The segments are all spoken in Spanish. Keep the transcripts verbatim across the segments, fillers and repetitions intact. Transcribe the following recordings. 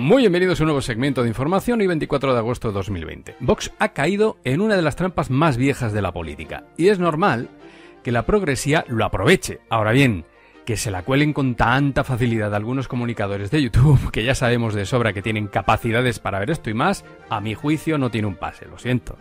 Muy bienvenidos a un nuevo segmento de información y veinticuatro de agosto de dos mil veinte. Vox ha caído en una de las trampas más viejas de la política y es normal que la progresía lo aproveche. Ahora bien, que se la cuelen con tanta facilidad algunos comunicadores de YouTube, que ya sabemos de sobra que tienen capacidades para ver esto y más, a mi juicio no tiene un pase, lo siento.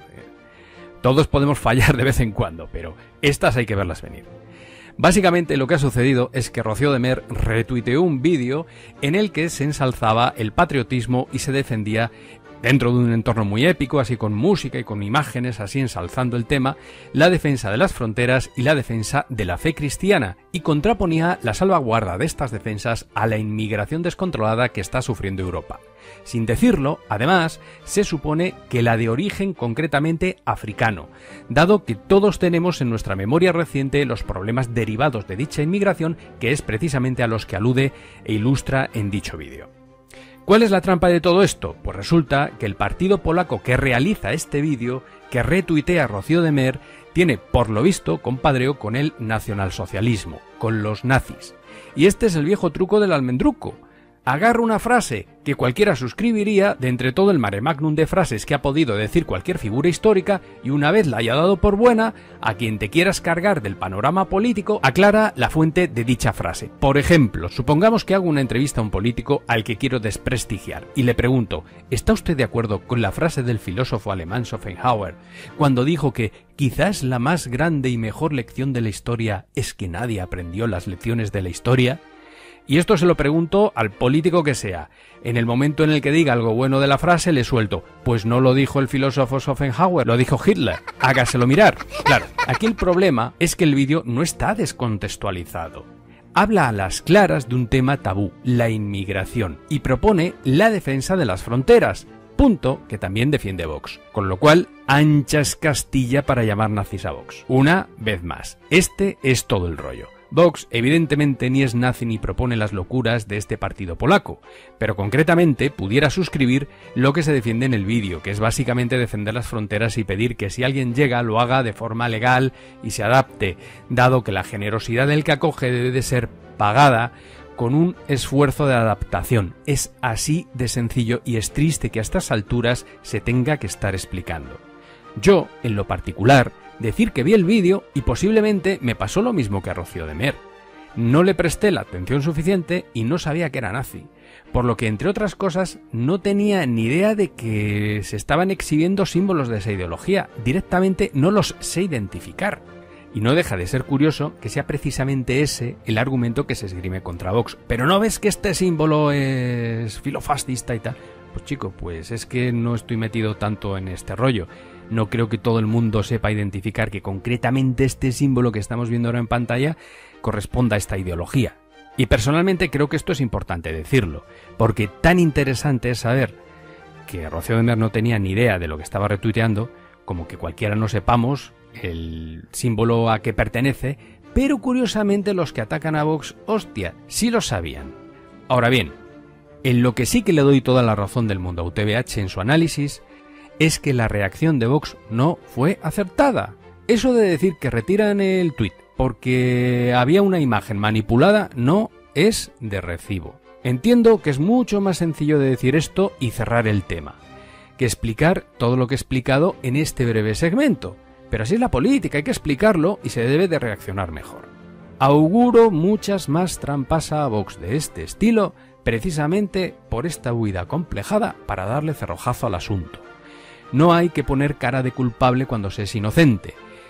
Todos podemos fallar de vez en cuando, pero estas hay que verlas venir. Básicamente lo que ha sucedido es que Rocío de Mer retuiteó un vídeo en el que se ensalzaba el patriotismo y se defendía dentro de un entorno muy épico, así con música y con imágenes, así ensalzando el tema, la defensa de las fronteras y la defensa de la fe cristiana, y contraponía la salvaguarda de estas defensas a la inmigración descontrolada que está sufriendo Europa. Sin decirlo, además, se supone que la de origen concretamente africano, dado que todos tenemos en nuestra memoria reciente los problemas derivados de dicha inmigración, que es precisamente a los que alude e ilustra en dicho vídeo. ¿Cuál es la trampa de todo esto? Pues resulta que el partido polaco que realiza este vídeo, que retuitea a Rocío de Mer, tiene, por lo visto, compadreo con el nacionalsocialismo, con los nazis. Y este es el viejo truco del almendruco. Agarra una frase que cualquiera suscribiría de entre todo el mare magnum de frases que ha podido decir cualquier figura histórica y una vez la haya dado por buena, a quien te quieras cargar del panorama político, aclara la fuente de dicha frase. Por ejemplo, supongamos que hago una entrevista a un político al que quiero desprestigiar y le pregunto, ¿está usted de acuerdo con la frase del filósofo alemán Schopenhauer cuando dijo que quizás la más grande y mejor lección de la historia es que nadie aprendió las lecciones de la historia? Y esto se lo pregunto al político que sea. En el momento en el que diga algo bueno de la frase, le suelto. Pues no lo dijo el filósofo Schopenhauer, lo dijo Hitler. Hágaselo mirar. Claro, aquí el problema es que el vídeo no está descontextualizado. Habla a las claras de un tema tabú, la inmigración, y propone la defensa de las fronteras. Punto que también defiende Vox. Con lo cual, ancha es Castilla para llamar nazis a Vox. Una vez más. Este es todo el rollo. Vox evidentemente ni es nazi ni propone las locuras de este partido polaco, pero concretamente pudiera suscribir lo que se defiende en el vídeo, que es básicamente defender las fronteras y pedir que si alguien llega lo haga de forma legal y se adapte, dado que la generosidad del que acoge debe de ser pagada con un esfuerzo de adaptación. Es así de sencillo y es triste que a estas alturas se tenga que estar explicando. Yo, en lo particular, decir que vi el vídeo y posiblemente me pasó lo mismo que a Rocío de Mer. No le presté la atención suficiente y no sabía que era nazi, por lo que, entre otras cosas, no tenía ni idea de que se estaban exhibiendo símbolos de esa ideología. Directamente no los sé identificar. Y no deja de ser curioso que sea precisamente ese el argumento que se esgrime contra Vox. ¿Pero no ves que este símbolo es filofascista y tal? Pues chico, pues es que no estoy metido tanto en este rollo. No creo que todo el mundo sepa identificar que concretamente este símbolo que estamos viendo ahora en pantalla corresponda a esta ideología. Y personalmente creo que esto es importante decirlo, porque tan interesante es saber que Rocío de Mer no tenía ni idea de lo que estaba retuiteando, como que cualquiera no sepamos el símbolo a que pertenece, pero curiosamente los que atacan a Vox, hostia, sí lo sabían. Ahora bien, en lo que sí que le doy toda la razón del mundo a U T V H en su análisis, es que la reacción de Vox no fue acertada. Eso de decir que retiran el tuit porque había una imagen manipulada no es de recibo. Entiendo que es mucho más sencillo de decir esto y cerrar el tema, que explicar todo lo que he explicado en este breve segmento. Pero así es la política, hay que explicarlo y se debe de reaccionar mejor. Auguro muchas más trampas a Vox de este estilo, precisamente por esta huida acomplejada para darle cerrojazo al asunto. No hay que poner cara de culpable cuando se es inocente.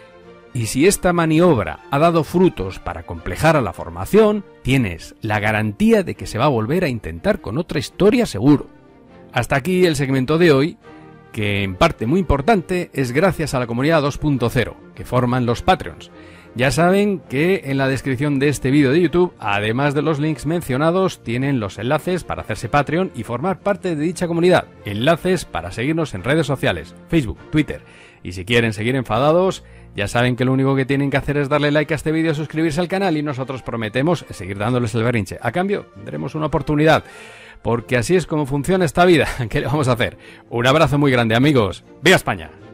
Y si esta maniobra ha dado frutos para acomplejar a la formación, tienes la garantía de que se va a volver a intentar con otra historia seguro. Hasta aquí el segmento de hoy, que en parte muy importante es gracias a la comunidad dos punto cero, que forman los Patreons. Ya saben que en la descripción de este vídeo de YouTube, además de los links mencionados, tienen los enlaces para hacerse Patreon y formar parte de dicha comunidad. Enlaces para seguirnos en redes sociales, Facebook, Twitter. Y si quieren seguir enfadados, ya saben que lo único que tienen que hacer es darle like a este vídeo, suscribirse al canal y nosotros prometemos seguir dándoles el berrinche. A cambio, tendremos una oportunidad, porque así es como funciona esta vida. ¿Qué le vamos a hacer? Un abrazo muy grande, amigos. ¡Viva España!